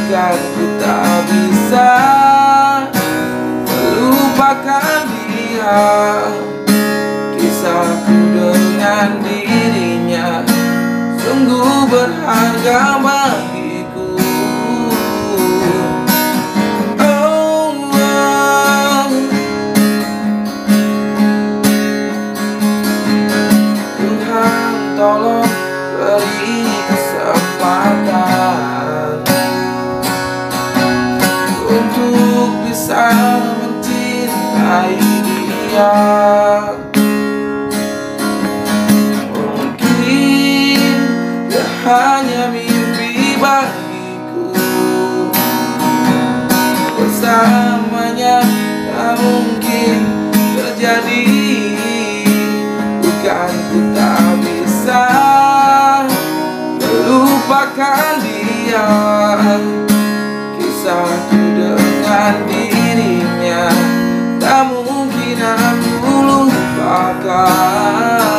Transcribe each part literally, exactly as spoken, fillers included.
bukan ku tak bisa melupakan dia. Kisahku dengan dirinya sungguh berharga bagiku. Oh, oh. Tuhan tolong beri kesempatan untuk bisa mencintai dia. Hanya mimpi bagiku, bersamanya tak mungkin terjadi. Bukan ku tak bisa melupakan dia. Kisahku dengan dirinya tak mungkin aku lupakan.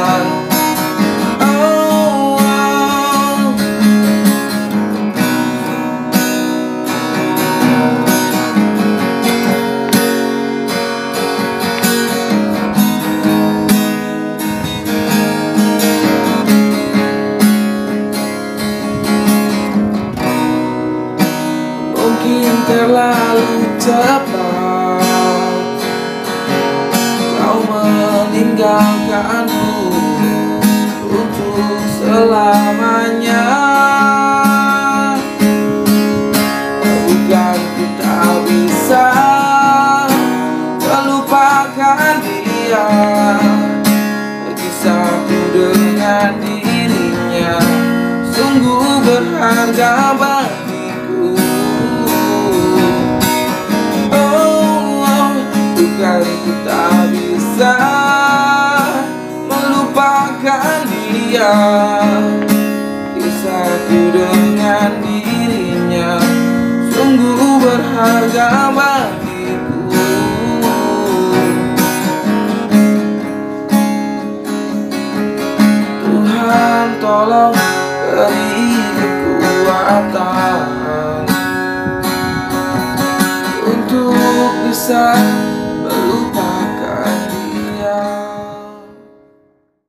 Mungkin terlalu cepat kau meninggalkanku untuk selamanya. Bukan ku tak bisa melupakan dia. Kisahku dengan dirinya sungguh berharga bagiku. Bukan ku tak bisa melupakan dia. Kisahku dengan dirinya sungguh berharga.